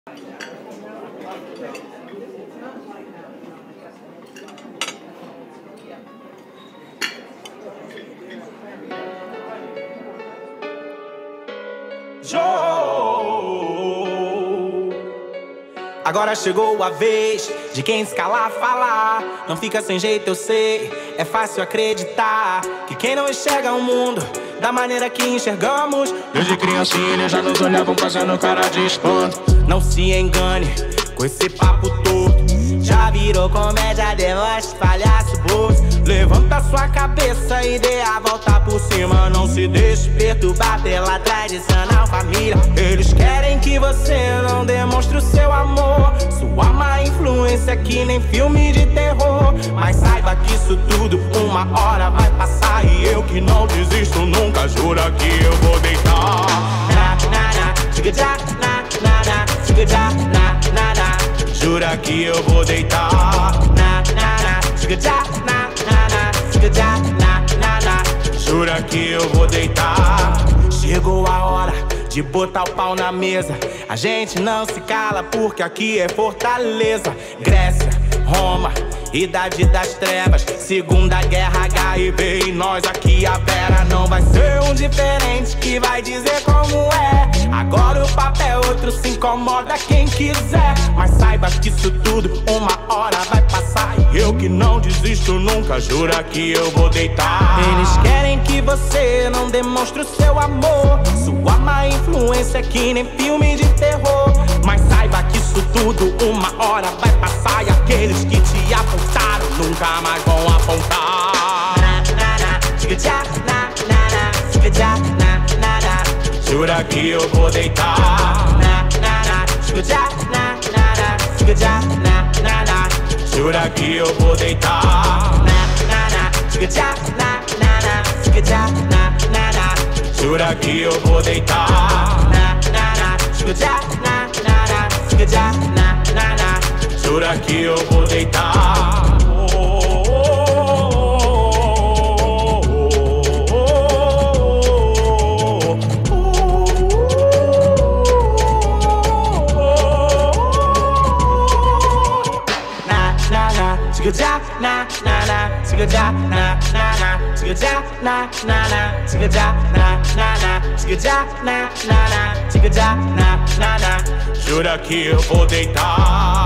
Agora chegou a vez de quem se calar falar. Não fica sem jeito, eu sei. É fácil acreditar que quem não enxerga o mundo da maneira que enxergamos. Desde criancinha eles já nos olhavam fazendo cara de espanto. Não se engane com esse papo todo. Já virou comédia, deboche, palhaço, bolso. Levanta sua cabeça e dê a volta por cima. Não se deixe perturbar pela tradicional família. Eles querem que você não demonstre o seu amor. Sua má influência que nem filme de terror. Mas saiba que isso tudo uma hora vai passar. E eu que não desisto nunca, jura que eu vou deitar. Jura que eu vou deitar. Jura que eu vou deitar. Chegou a hora de botar o pau na mesa. A gente não se cala porque aqui é Fortaleza. Grécia, Roma, Idade das Trevas, Segunda Guerra, HIV e nós aqui a Vera. Não vai ser um diferente que vai dizer como é. Agora o papo é outro, se incomoda quem quiser. Mas saiba que isso tudo uma hora vai passar. E eu que não desisto nunca, jura que eu vou deitar. Eles querem que você não demonstre o seu amor. Sua má influência é que nem filme de terror. Mas saiba que isso tudo uma hora vai passar. E aqueles que te apontaram nunca mais vão apontar. Jura que eu vou deitar. Jura que eu vou deitar. Jura que eu vou deitar. Jura que eu vou deitar. Jura que eu vou deitar.